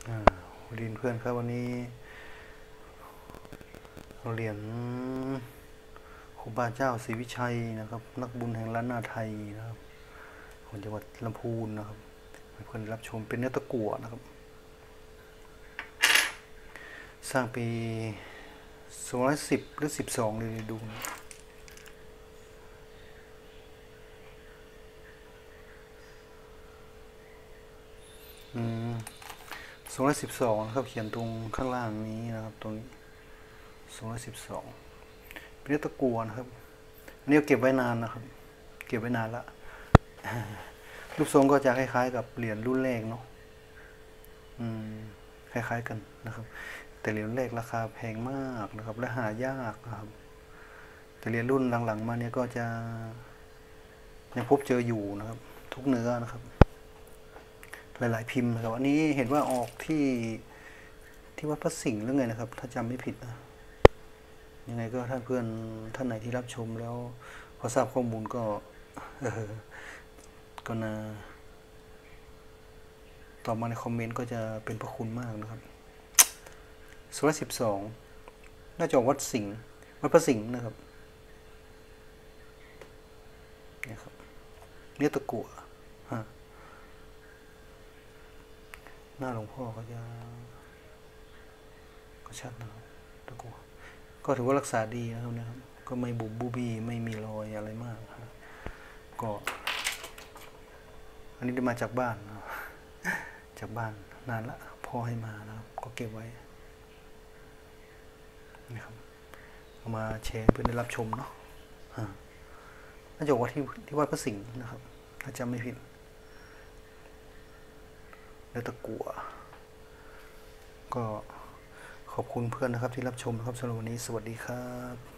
เรียนเพื่อนครับวันนี้เราเรียนครูบาเจ้าศรีวิชัยนะครับนักบุญแห่งล้านนาไทยนะครับของจังหวัดลำพูนนะครับให้เพื่อนรับชมเป็นเนื้อตะกั่วนะครับสร้างปี210หรือ12เลยดู212นะครับเขียนตรงข้างล่างนี้นะครับตรงนี้212เป็นเนื้อตะกั่วนะครับอันนี้เก็บไว้นานนะครับเก็บไว้นานละรูปทรงก็จะคล้ายๆกับเหรียญรุ่นแรกเนาะคล้ายๆกันนะครับแต่เหรียญแรกราคาแพงมากนะครับและหายากนะครับแต่เหรียญรุ่นหลังๆมาเนี่ยก็จะยังพบเจออยู่นะครับทุกเนื้อนะครับหลายๆพิมพ์นะครับอันนี้เห็นว่าออกที่วัดพระสิงห์หรือไงนะครับถ้าจำไม่ผิดนะยังไงก็ถ้าเพื่อนท่านไหนที่รับชมแล้วพอทราบข้อมูลก็นะตอบมาในคอมเมนต์ก็จะเป็นพระคุณมากนะครับ212น่าจะวัดสิงห์วัดพระสิงห์นะครับนี่ครับเนื้อตะกั่วหน้าหลวงพ่อก็ชัดนะครับตะกั่วก็ถือว่ารักษาดีนะครับก็ไม่บุบบูบี้ไม่มีรอยอะไรมากก็อันนี้ได้มาจากบ้านจากบ้านนานละพ่อให้มานะครับก็เก็บไว้นะครับเอามาแชร์เพื่อได้รับชมเนาะน่าจะว่าที่วัดพระสิงห์นะครับถ้าจำไม่ผิดแล้วตะกั่วก็ขอบคุณเพื่อนนะครับที่รับชมนะครับสำหรับวันนี้สวัสดีครับ